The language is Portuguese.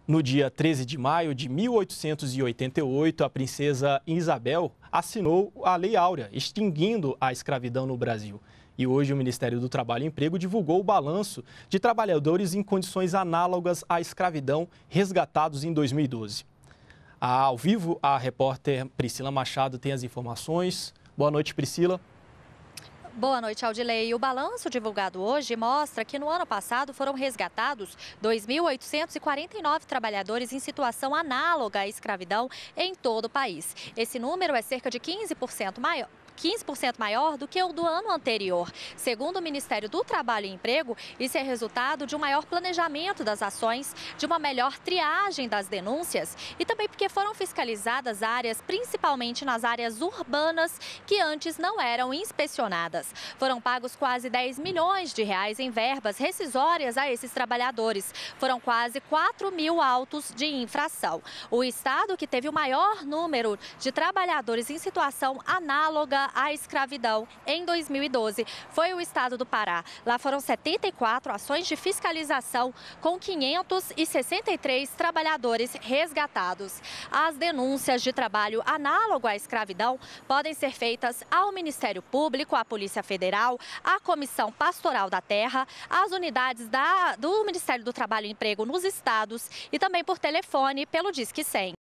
No dia 13 de maio de 1888, a princesa Isabel assinou a Lei Áurea, extinguindo a escravidão no Brasil. E hoje o Ministério do Trabalho e Emprego divulgou o balanço de trabalhadores em condições análogas à escravidão resgatados em 2012. Ao vivo, a repórter Priscila Machado tem as informações. Boa noite, Priscila. Boa noite, Aldilei. O balanço divulgado hoje mostra que no ano passado foram resgatados 2.849 trabalhadores em situação análoga à escravidão em todo o país. Esse número é cerca de 15% maior do que o do ano anterior. Segundo o Ministério do Trabalho e Emprego, isso é resultado de um maior planejamento das ações, de uma melhor triagem das denúncias e também porque foram fiscalizadas áreas, principalmente nas áreas urbanas, que antes não eram inspecionadas. Foram pagos quase 10 milhões de reais em verbas rescisórias a esses trabalhadores. Foram quase 4.000 autos de infração. O estado que teve o maior número de trabalhadores em situação análoga à escravidão em 2012 foi o estado do Pará. Lá foram 74 ações de fiscalização com 563 trabalhadores resgatados. As denúncias de trabalho análogo à escravidão podem ser feitas ao Ministério Público, à Polícia Federal, à Comissão Pastoral da Terra, às unidades do Ministério do Trabalho e Emprego nos estados e também por telefone pelo Disque 100.